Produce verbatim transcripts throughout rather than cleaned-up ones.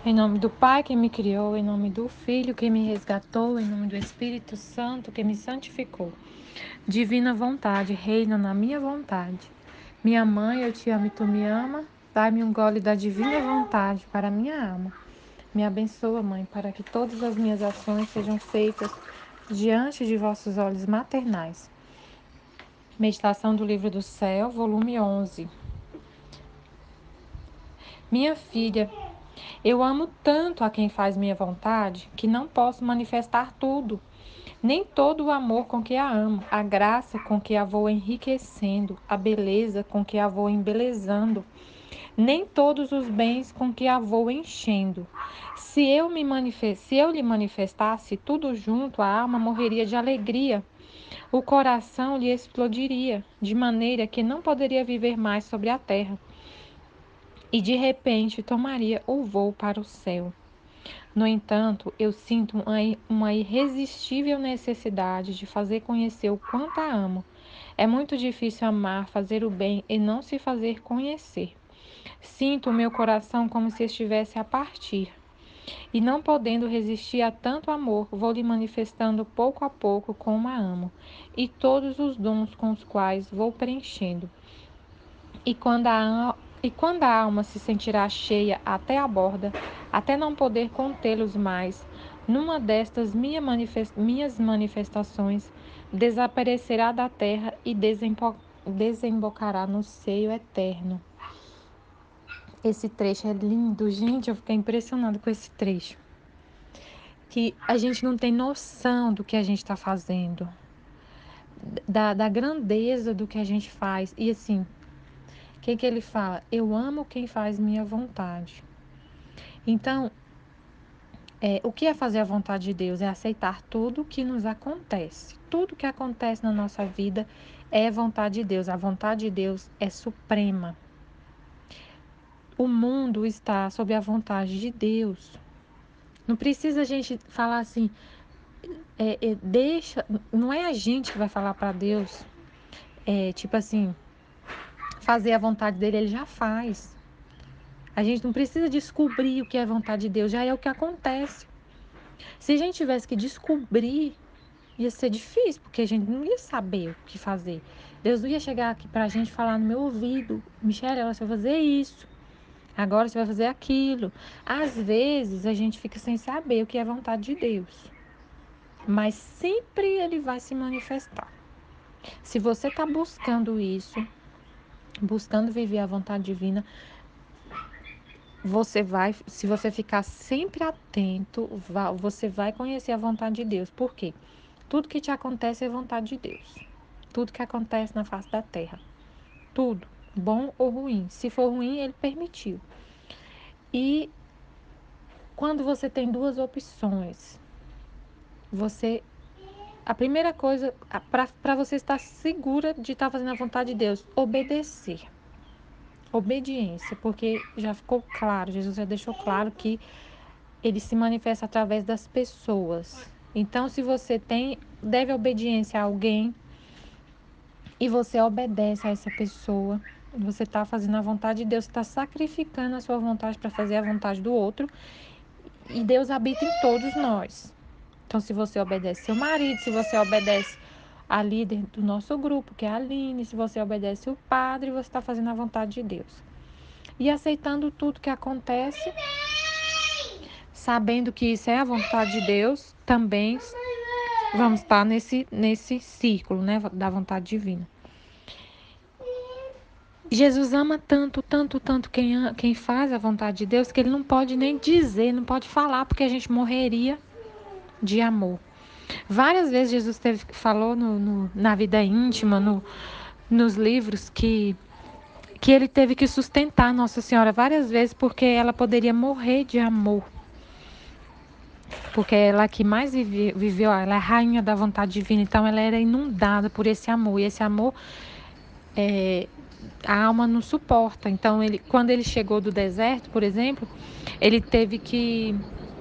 Em nome do Pai que me criou, em nome do Filho que me resgatou, em nome do Espírito Santo que me santificou. Divina vontade, reina na minha vontade. Minha mãe, eu te amo e tu me ama. Dai-me um gole da divina vontade para minha alma. Me abençoa, Mãe, para que todas as minhas ações sejam feitas diante de vossos olhos maternais. Meditação do Livro do Céu, volume onze. Minha filha, eu amo tanto a quem faz minha vontade que não posso manifestar tudo, nem todo o amor com que a amo, a graça com que a vou enriquecendo, a beleza com que a vou embelezando, nem todos os bens com que a vou enchendo. Se eu, me manifest... Se eu lhe manifestasse tudo junto, a alma morreria de alegria, o coração lhe explodiria, de maneira que não poderia viver mais sobre a terra. E de repente tomaria o voo para o céu. No entanto, eu sinto uma, uma irresistível necessidade de fazer conhecer o quanto a amo. É muito difícil amar, fazer o bem e não se fazer conhecer. Sinto o meu coração como se estivesse a partir. E não podendo resistir a tanto amor, vou lhe manifestando pouco a pouco como a amo, e todos os dons com os quais vou preenchendo. E quando a, e quando a alma se sentirá cheia até a borda, até não poder contê-los mais, numa destas minha manifest, minhas manifestações, desaparecerá da terra e desembo, desembocará no seio eterno. Esse trecho é lindo, gente, eu fiquei impressionada com esse trecho. Que a gente não tem noção do que a gente está fazendo, da, da grandeza do que a gente faz. E assim, o que, que ele fala? Eu amo quem faz minha vontade. Então, é, o que é fazer a vontade de Deus? É aceitar tudo que nos acontece. Tudo que acontece na nossa vida é vontade de Deus. A vontade de Deus é suprema. O mundo está sob a vontade de Deus. Não precisa a gente falar assim, é, é, deixa. Não é a gente que vai falar para Deus, é, tipo assim, fazer a vontade dele, ele já faz. A gente não precisa descobrir o que é vontade de Deus, já é o que acontece. Se a gente tivesse que descobrir, ia ser difícil, porque a gente não ia saber o que fazer. Deus não ia chegar aqui pra gente e falar no meu ouvido, Michele, agora você vai fazer isso, agora você vai fazer aquilo. Às vezes a gente fica sem saber o que é vontade de Deus, mas sempre ele vai se manifestar. Se você está buscando isso, buscando viver a vontade divina, você vai, se você ficar sempre atento, você vai conhecer a vontade de Deus. Por quê? Tudo que te acontece é vontade de Deus. Tudo que acontece na face da terra. Tudo, bom ou ruim. Se for ruim, ele permitiu. E quando você tem duas opções, você... A primeira coisa, para você estar segura de estar fazendo a vontade de Deus, obedecer. Obediência, porque já ficou claro, Jesus já deixou claro que ele se manifesta através das pessoas. Então, se você tem, deve obediência a alguém e você obedece a essa pessoa, você está fazendo a vontade de Deus, está sacrificando a sua vontade para fazer a vontade do outro, e Deus habita em todos nós. Então, se você obedece seu marido, se você obedece a líder do nosso grupo, que é a Aline, se você obedece o padre, você está fazendo a vontade de Deus. E aceitando tudo que acontece, sabendo que isso é a vontade de Deus, também vamos estar nesse, nesse círculo, né, da vontade divina. Jesus ama tanto, tanto, tanto quem, quem faz a vontade de Deus, que ele não pode nem dizer, não pode falar, porque a gente morreria de amor. Várias vezes Jesus teve, falou no, no, na vida íntima, no, nos livros, que, que ele teve que sustentar Nossa Senhora várias vezes, porque ela poderia morrer de amor. Porque ela que mais viveu, viveu, ela é a rainha da vontade divina, então ela era inundada por esse amor. E esse amor, é, a alma não suporta. Então, ele, quando ele chegou do deserto, por exemplo, ele teve que...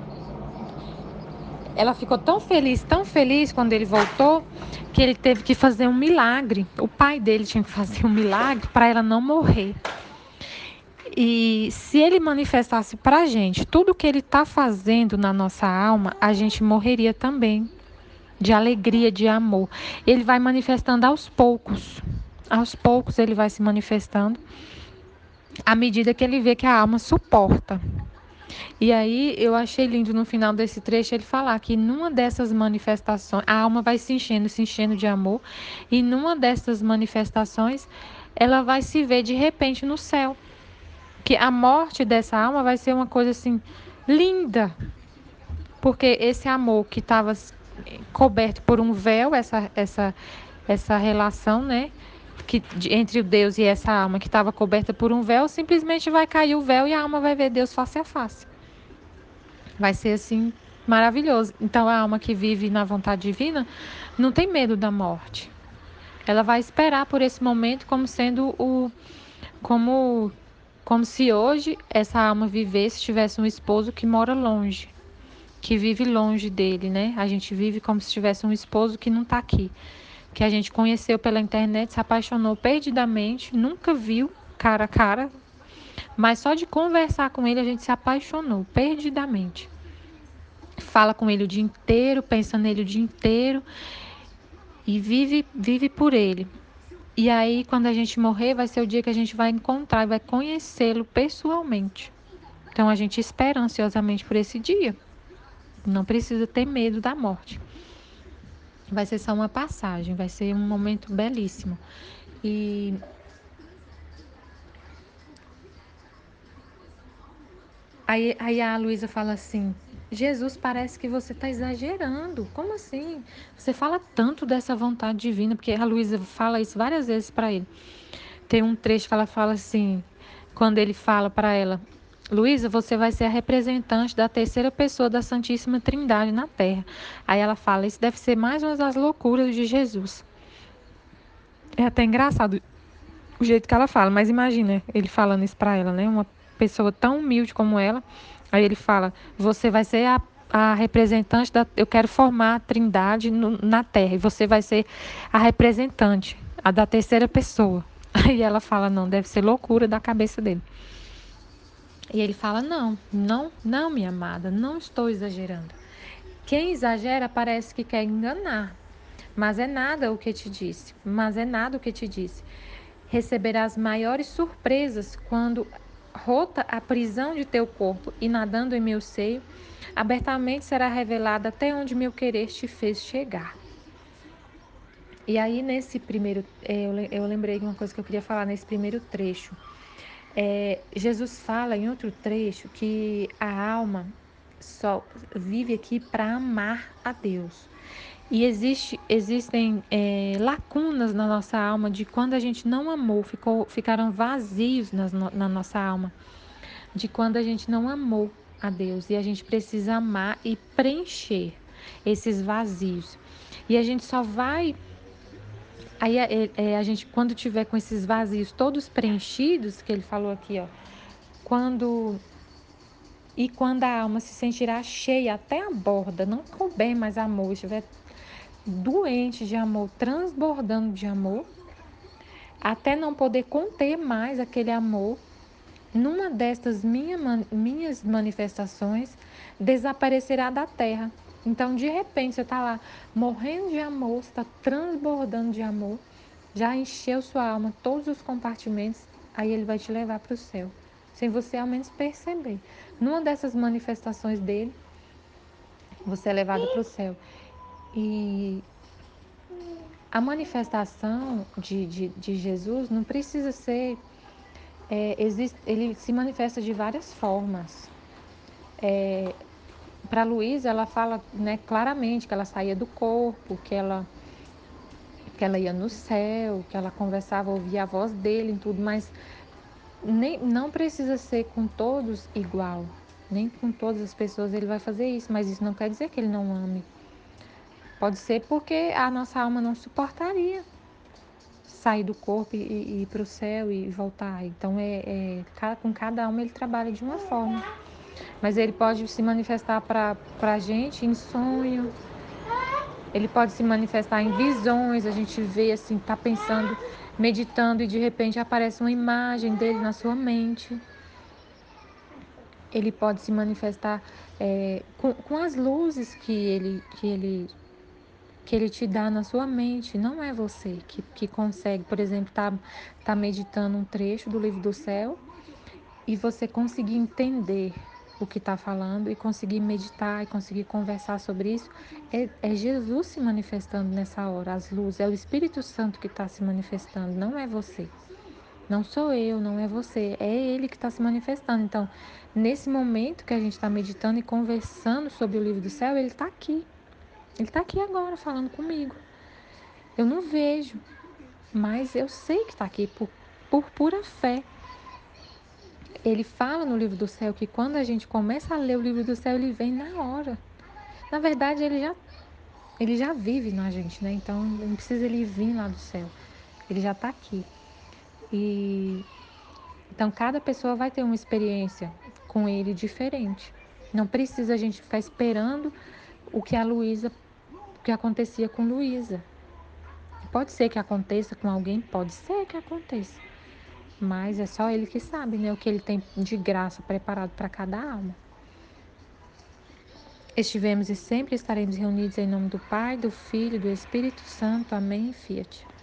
Ela ficou tão feliz, tão feliz quando ele voltou, que ele teve que fazer um milagre. O pai dele tinha que fazer um milagre para ela não morrer. E se ele manifestasse pra gente tudo que ele está fazendo na nossa alma, a gente morreria também de alegria, de amor. Ele vai manifestando aos poucos. Aos poucos ele vai se manifestando à medida que ele vê que a alma suporta. E aí eu achei lindo no final desse trecho ele falar que numa dessas manifestações, a alma vai se enchendo, se enchendo de amor, e numa dessas manifestações, ela vai se ver de repente no céu. Que a morte dessa alma vai ser uma coisa assim linda, porque esse amor que estava coberto por um véu, essa essa essa relação, né, que de, entre o Deus e essa alma que estava coberta por um véu, simplesmente vai cair o véu e a alma vai ver Deus face a face. Vai ser assim maravilhoso. Então a alma que vive na vontade divina não tem medo da morte. Ela vai esperar por esse momento como sendo o como como se hoje essa alma vivesse, tivesse um esposo que mora longe, que vive longe dele, né? A gente vive como se tivesse um esposo que não está aqui, que a gente conheceu pela internet, se apaixonou perdidamente, nunca viu cara a cara, mas só de conversar com ele a gente se apaixonou perdidamente. Fala com ele o dia inteiro, pensa nele o dia inteiro e vive, vive por ele. E aí, quando a gente morrer, vai ser o dia que a gente vai encontrar e vai conhecê-lo pessoalmente. Então, a gente espera ansiosamente por esse dia. Não precisa ter medo da morte. Vai ser só uma passagem, vai ser um momento belíssimo. E aí, aí a Luísa fala assim: Jesus, parece que você está exagerando. Como assim? Você fala tanto dessa vontade divina, porque a Luísa fala isso várias vezes para ele. Tem um trecho que ela fala assim, quando ele fala para ela: Luísa, você vai ser a representante da terceira pessoa da Santíssima Trindade na Terra. Aí ela fala: isso deve ser mais uma das loucuras de Jesus. É até engraçado o jeito que ela fala, mas imagina ele falando isso para ela, né? Uma pessoa tão humilde como ela. Aí ele fala: você vai ser a, a representante da. Eu quero formar a Trindade no, na Terra, e você vai ser a representante, a da terceira pessoa. Aí ela fala: não, deve ser loucura da cabeça dele. E ele fala: não, não, não, minha amada, não estou exagerando. Quem exagera parece que quer enganar, mas é nada o que te disse, mas é nada o que te disse. Receberás maiores surpresas quando, rota a prisão de teu corpo e nadando em meu seio, abertamente será revelada até onde meu querer te fez chegar. E aí, nesse primeiro, eu lembrei de uma coisa que eu queria falar nesse primeiro trecho. É, Jesus fala em outro trecho que a alma só vive aqui para amar a Deus. E existe, existem é, lacunas na nossa alma de quando a gente não amou, ficou, ficaram vazios nas, na nossa alma, de quando a gente não amou a Deus. E a gente precisa amar e preencher esses vazios. E a gente só vai. Aí é, é, a gente, quando tiver com esses vazios todos preenchidos, que ele falou aqui, ó, quando e quando a alma se sentirá cheia até a borda, não couber mais amor, estiver doente de amor, transbordando de amor, até não poder conter mais aquele amor, numa destas minha, minhas manifestações, desaparecerá da terra. Então, de repente, você está lá morrendo de amor, você está transbordando de amor, já encheu sua alma, todos os compartimentos, aí ele vai te levar para o céu, sem você ao menos perceber. Numa dessas manifestações dele, você é levado para o céu. E a manifestação de, de, de Jesus não precisa ser... É, existe, ele se manifesta de várias formas. É, para Luísa, ela fala, né, claramente que ela saía do corpo, que ela, que ela ia no céu, que ela conversava, ouvia a voz dele e tudo, mas nem, não precisa ser com todos igual. Nem com todas as pessoas ele vai fazer isso, mas isso não quer dizer que ele não ame. Pode ser porque a nossa alma não suportaria sair do corpo e, e ir para o céu e voltar. Então, é, é, com cada alma ele trabalha de uma forma. Mas ele pode se manifestar para a gente em sonho. Ele pode se manifestar em visões. A gente vê assim, está pensando, meditando e de repente aparece uma imagem dele na sua mente. ele pode se manifestar é, com, com as luzes que ele, que ele que ele te dá na sua mente, não é você que, que consegue, por exemplo, tá, tá meditando um trecho do livro do céu e você conseguir entender o que está falando e conseguir meditar e conseguir conversar sobre isso, é, é Jesus se manifestando nessa hora, as luzes, é o Espírito Santo que está se manifestando, não é você. Não sou eu, não é você, é ele que está se manifestando. Então, nesse momento que a gente está meditando e conversando sobre o livro do céu, ele está aqui. Ele está aqui agora falando comigo. Eu não vejo, mas eu sei que está aqui por, por pura fé. Ele fala no livro do céu que quando a gente começa a ler o livro do céu, ele vem na hora. Na verdade, ele já, ele já vive na gente, né? Então não precisa ele vir lá do céu. Ele já está aqui. E então cada pessoa vai ter uma experiência com ele diferente. Não precisa a gente ficar esperando o que a Luísa, o que acontecia com Luísa. Pode ser que aconteça com alguém, pode ser que aconteça. Mas é só ele que sabe, né? O que ele tem de graça preparado para cada alma. Estivemos e sempre estaremos reunidos em nome do Pai, do Filho e do Espírito Santo. Amém e fiat.